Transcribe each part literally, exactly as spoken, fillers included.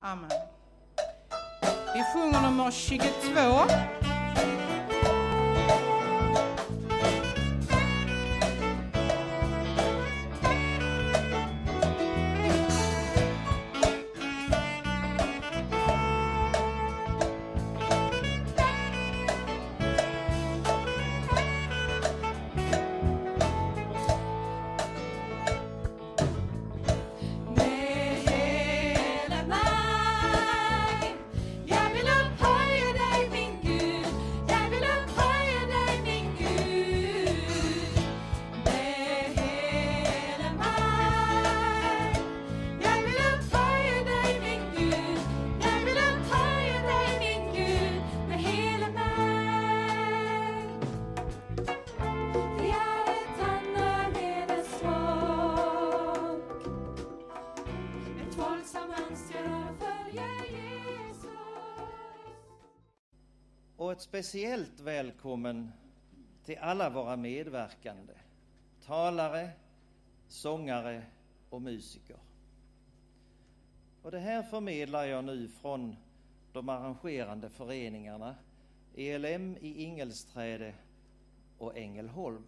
Amen. Vi sjunger nummer tjugotvå. Och ett speciellt välkommen till alla våra medverkande, talare, sångare och musiker. Och det här förmedlar jag nu från de arrangerande föreningarna E L M i Ingelsträde och Ängelholm.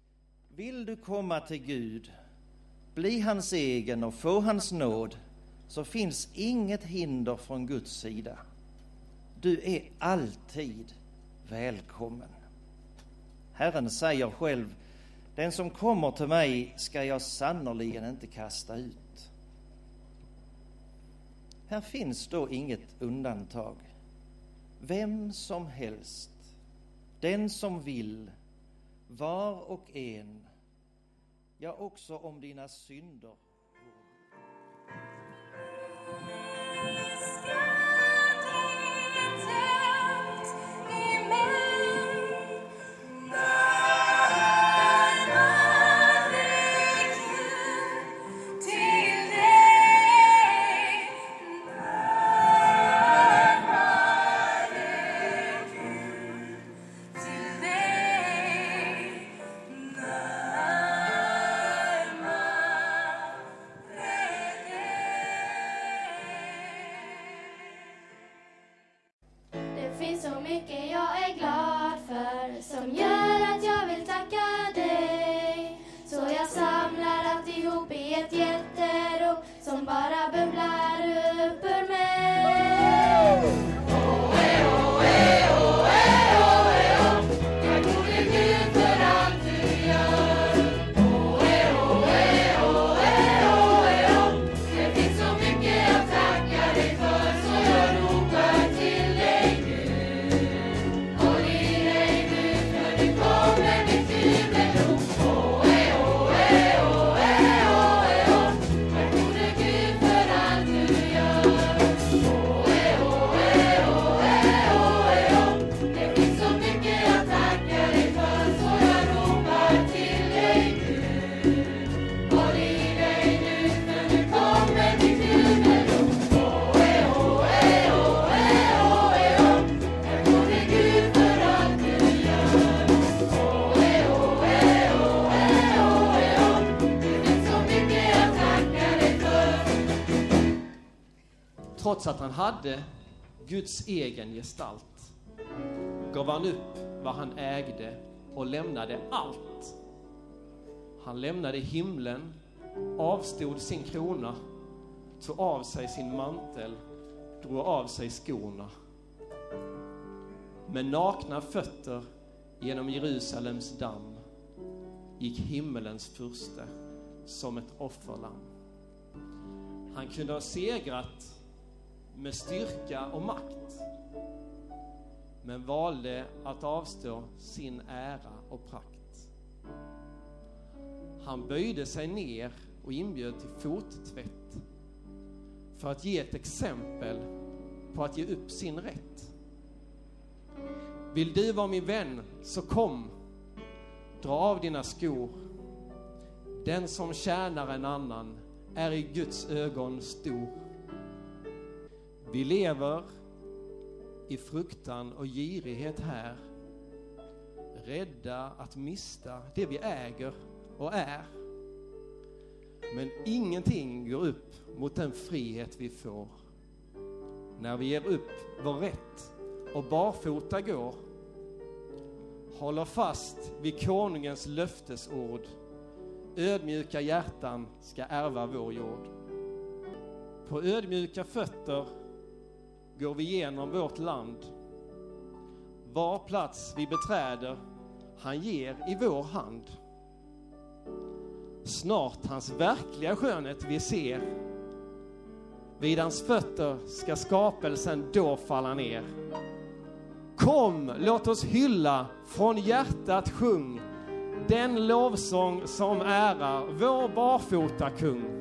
Vill du komma till Gud, bli hans egen och få hans nåd, så finns inget hinder från Guds sida. Du är alltid välkommen. Herren säger själv: den som kommer till mig ska jag sannoliken inte kasta ut. Här finns då inget undantag. Vem som helst, den som vill, var och en, ja också om dina synder. Trots att han hade Guds egen gestalt gav han upp vad han ägde och lämnade allt. Han lämnade himlen, avstod sin krona, tog av sig sin mantel, drog av sig skorna. Med nakna fötter genom Jerusalems damm gick himmelens furste som ett offerlamm. Han kunde ha segrat med styrka och makt, men valde att avstå sin ära och prakt. Han böjde sig ner och inbjöd till fottvätt för att ge ett exempel på att ge upp sin rätt. Vill du vara min vän, så kom, dra av dina skor. Den som tjänar en annan är i Guds ögon stor. Vi lever i fruktan och girighet här, rädda att mista det vi äger och är. Men ingenting går upp mot den frihet vi får när vi ger upp vår rätt och barfota går. Håller fast vid konungens löftesord. Ödmjuka hjärtan ska ärva vår jord. På ödmjuka fötter går vi igenom vårt land. Var plats vi beträder, han ger i vår hand. Snart hans verkliga skönhet vi ser. Vid hans fötter ska skapelsen då falla ner. Kom, låt oss hylla, från hjärtat sjung den lovsång som ärar vår barfota kung.